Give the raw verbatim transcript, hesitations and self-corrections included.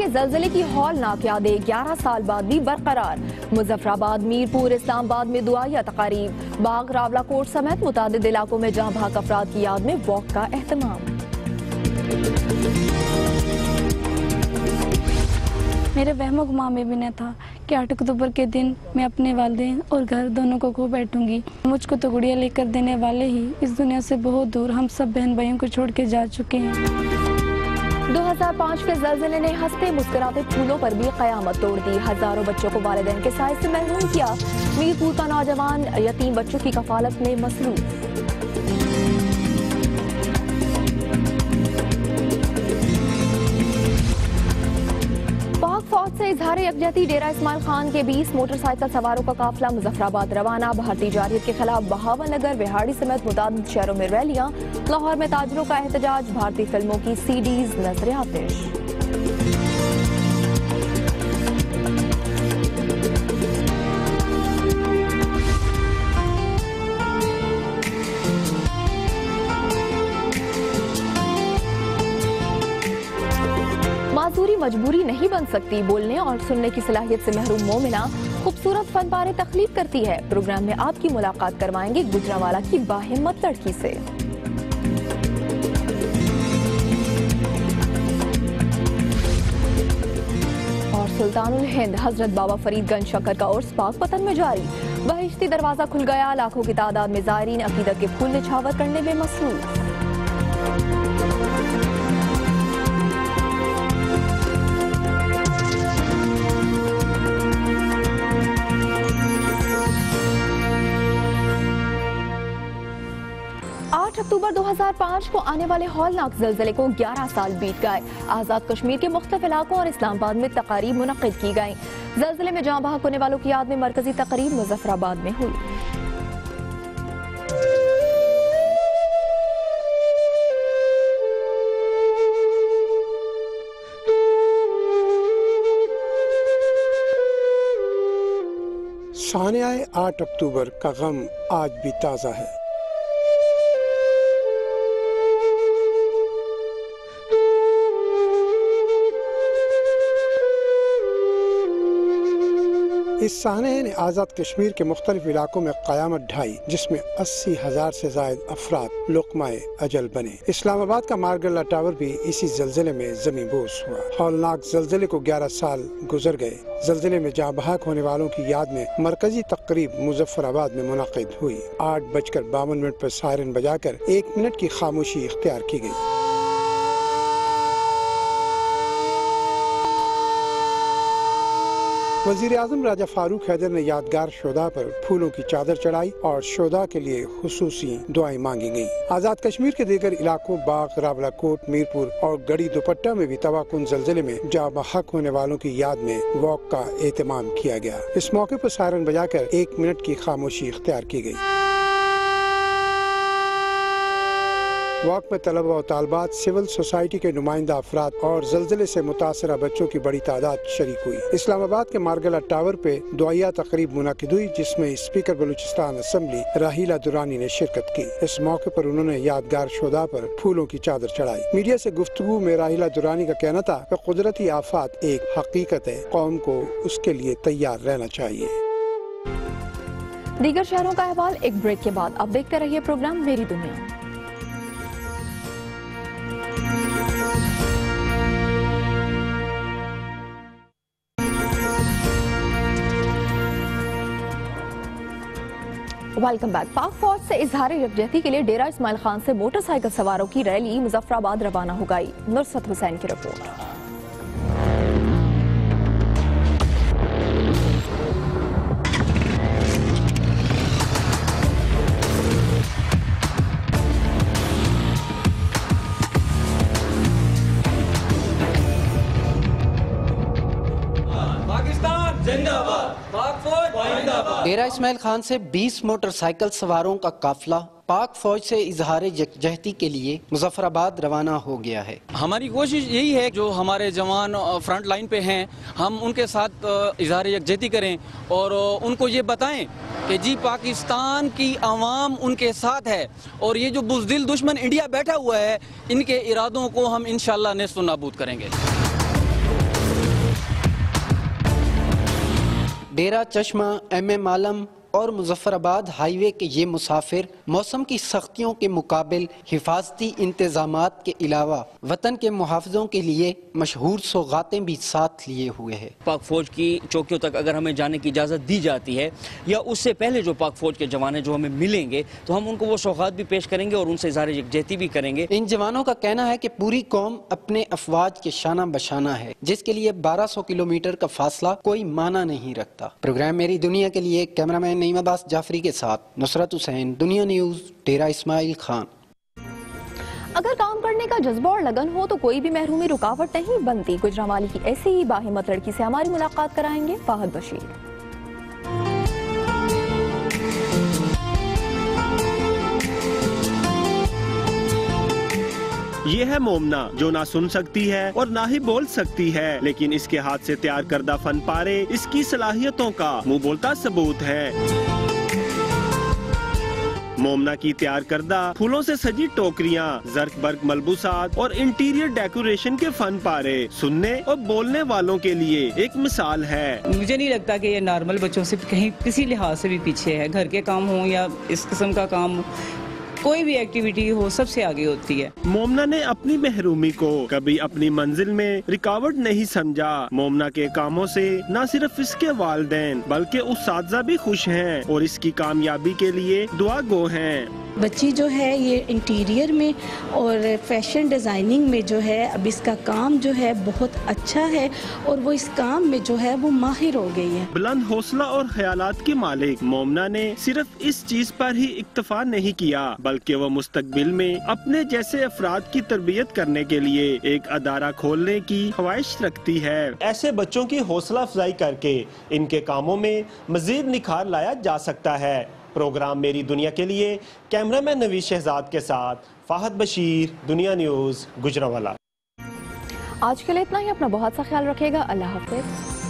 के जलजले की हौलनाक यादें ग्यारह साल बाद भी बरकरार। मुजफ्फराबाद, मीरपुर, इस्लामाबाद में दुआया तकारीब। बाग, रावलाकोट समेत मुतादिद इलाकों में जहां भाग अफराद की याद में वॉक का एहतमाम। मेरे वहमो गुमा में भी न था कि आठ अक्टूबर के दिन मैं अपने वालिदैन और घर दोनों को खो बैठूंगी। मुझको तो गुड़िया लेकर देने वाले ही इस दुनिया से बहुत दूर हम सब बहन भाइयों को छोड़ के जा चुके हैं। दो हज़ार पाँच के जलजले ने हंसते मुस्कुराते फूलों पर भी कयामत तोड़ दी। हजारों बच्चों को वालिदैन के साए से महरूम किया। मीरपुर का नौजवान यतीम बच्चों की कफालत में मसरूफ। पाक फौज से इजहार यकजहती, डेरा इस्माइल खान के बीस मोटरसाइकिल सवारों का काफिला मुजफ्फराबाद रवाना। भारतीय जारहियत के खिलाफ बहावन नगर, बिहाड़ी समेत मुताबिक शहरों में रैलियां। लाहौर में ताजरों का एहतजाज। भारतीय फिल्मों की सीडीज नजर आतिश। माजूरी मजबूरी नहीं बन सकती। बोलने और सुनने की सलाहियत से महरूम मोमिना खूबसूरत फन पारे तख्लीक करती है। प्रोग्राम में आपकी मुलाकात करवाएंगे गुजरांवाला की बाहिम्मत लड़की से। और सुल्तानुल हिंद हजरत बाबा फरीदगंज शक्कर का उर्स पाक पतन में जारी। बहिश्ती दरवाजा खुल गया। लाखों की तादाद में ज़ायरीन अकीदत के फूल निछावर करने में मसरूफ। आठ अक्टूबर दो हज़ार पाँच को आने वाले हौलनाक जलजले को ग्यारह साल बीत गए। आजाद कश्मीर के मुख्तलिफ इलाकों और इस्लामाबाद में तकारीब मुनक्किद की गई। जलजले में जाँ बहक होने वालों की याद में मरकजी तकरीब मुजफ्फराबाद में हुई। सानियाए आठ अक्टूबर का गम आज भी ताज़ा है। इस साहने ने आज़ाद कश्मीर के मुख्तलिफ इलाकों में क़यामत ढाई, जिसमें अस्सी हजार से जायद अफराद लुक़्माए अजल बने। इस्लामाबाद का मारगल्ला टावर भी इसी जलजले में ज़मींबोस हुआ। हौलनाक जलजले को ग्यारह साल गुजर गए। जलजले में जाँ बहक होने वालों की याद में मरकजी तकरीब मुजफ्फराबाद में मुनक़िद हुई। आठ बजकर बावन मिनट पर सायरन बजाकर एक मिनट की खामोशी इख्तियार की गई। वज़ीर आज़म राजा फारूक हैदर ने यादगार शोधा पर फूलों की चादर चढ़ाई और शोधा के लिए खुसूसी दुआएं मांगी गयी। आज़ाद कश्मीर के दीगर इलाकों बाग, रावलाकोट, मीरपुर और गढ़ी दुपट्टा में भी तबाहकुन जलजले में जाँ बहक होने वालों की याद में वॉक का एहतमाम किया गया। इस मौके पर सायरन बजाकर एक मिनट की खामोशी इख्तियार की गयी। वॉक में तलबा और तालबात, सिविल सोसाइटी के नुमाइंदा अफराद और जलजले से मुतासरा बच्चों की बड़ी तादाद शरीक हुई। इस्लामाबाद के मारगला टावर पे दुआया तकरीब मुनक़िद हुई, जिसमें स्पीकर बलूचिस्तान असम्बली राहीला दुरानी ने शिरकत की। इस मौके पर उन्होंने यादगार शोधा पर फूलों की चादर चढ़ाई। मीडिया से गुफ्तगू में राहीला दुरानी का कहना था कि कुदरती आफात एक हकीकत है, कौम को उसके लिए तैयार रहना चाहिए। दीगर शहरों का अहवाल एक ब्रेक के बाद। अब देखते रहिए प्रोग्राम मेरी दुनिया। Welcome back. पाक फौज से इजहार यकजहती के लिए डेरा इस्माइल खान से मोटरसाइकिल सवारों की रैली मुजफ्फराबाद रवाना हो गई। नुसरत हुसैन की रिपोर्ट। डेरा इस्माइल खान से बीस मोटरसाइकिल सवारों का काफिला पाक फौज से इजहार यकजहती के लिए मुजफ्फराबाद रवाना हो गया है। हमारी कोशिश यही है जो हमारे जवान फ्रंट लाइन पे हैं, हम उनके साथ इजहार यकजहती करें और उनको ये बताएं कि जी पाकिस्तान की आवाम उनके साथ है और ये जो बुज़दिल दुश्मन इंडिया बैठा हुआ है, इनके इरादों को हम इंशाअल्लाह नेस्त नाबूद करेंगे। डेरा चश्मा, एम एम आलम और मुजफ्फराबाद हाईवे के ये मुसाफिर मौसम की सख्तियों के मुकाबिल हिफाजती इंतजामात के अलावा वतन के मुहाफ़िज़ों के लिए मशहूर सौगातें भी साथ लिए हुए हैं। पाक फौज की चौकियों तक अगर हमें जाने की इजाज़त दी जाती है या उससे पहले जो पाक फौज के जवान हैं जो हमें मिलेंगे तो हम उनको वो सौगात भी पेश करेंगे और उनसे इज़हार यकजहती भी करेंगे। इन जवानों का कहना है कि पूरी कौम अपने अफवाज के शाना बशाना है, जिसके लिए बारह सौ किलोमीटर का फासला कोई माना नहीं रखता। प्रोग्राम मेरी दुनिया के लिए कैमरामैन नईम अब्बास जाफरी के साथ नुसरत हुसैन, दुनिया न्यूज़, डेरा इस्माइल खान। अगर काम करने का जज्बा और लगन हो तो कोई भी महरूमी रुकावट नहीं बनती। गुजरांवाली की ऐसी ही बाहिम्मत लड़की से हमारी मुलाकात कराएंगे फाहद बशीर। ये है मोमना, जो ना सुन सकती है और ना ही बोल सकती है, लेकिन इसके हाथ से तैयार करदा फन पारे इसकी सलाहियतों का मुंह बोलता सबूत है। मोमना की तैयार करदा फूलों से सजी टोकरियां, जर्क बर्क मलबूसात और इंटीरियर डेकोरेशन के फन पारे सुनने और बोलने वालों के लिए एक मिसाल है। मुझे नहीं लगता कि ये नॉर्मल बच्चों से कहीं किसी लिहाज से भी पीछे है। घर के काम हो या इस किस्म का काम, कोई भी एक्टिविटी हो, सबसे आगे होती है। मोमना ने अपनी महरूमी को कभी अपनी मंजिल में रुकावट नहीं समझा। मोमना के कामों से न सिर्फ इसके वालिदैन बल्कि उस्ताज़ा भी खुश हैं और इसकी कामयाबी के लिए दुआ गो हैं। बच्ची जो है ये इंटीरियर में और फैशन डिज़ाइनिंग में जो है अब इसका काम जो है बहुत अच्छा है और वो इस काम में जो है वो माहिर हो गई है। बुलंद हौसला और ख्यालात की मालिक मोमना ने सिर्फ इस चीज पर ही इक्तफा नहीं किया बल्कि वो मुस्तकबिल में अपने जैसे अफराद की तरबियत करने के लिए एक अदारा खोलने की ख्वाहिश रखती है। ऐसे बच्चों की हौसला अफजाई करके इनके कामों में मजीद निखार लाया जा सकता है। प्रोग्राम मेरी दुनिया के लिए कैमरामैन नवीद शहजाद के साथ फाहद बशीर, दुनिया न्यूज़, गुजरांवाला। आज के लिए इतना ही। अपना बहुत सा ख्याल रखिएगा। अल्लाह हाफिज।